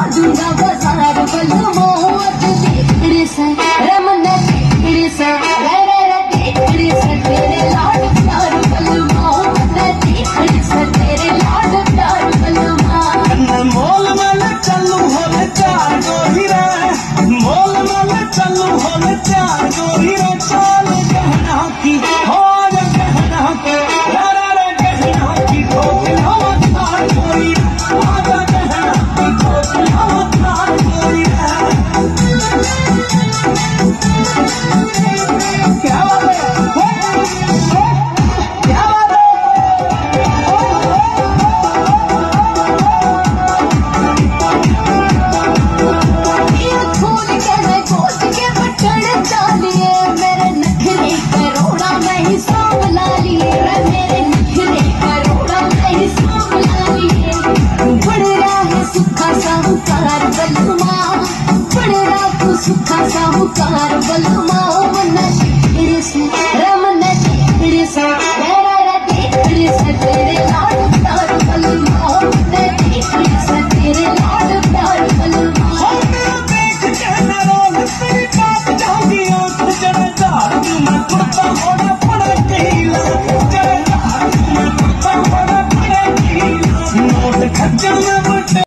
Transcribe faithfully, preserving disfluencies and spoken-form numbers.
दूंगा बाजार बलमो तेरे से रमन तेरे से रे रे रे तेरे से तेरे लाड प्यार बलमो तेरे से तेरे लाड प्यार बलमो मोल मल चलू होले चार गोरी रे मोल मल चलू होले चार गोरी रे चाल गहना की हो गहना की रे रे गहना की ठोक हो चार गोरी आजा गहना की ठोक हो चार गोरी क्या बात है क्या बात साहूकार बलमा बड़ा तू सुखा साहूकार बलमा।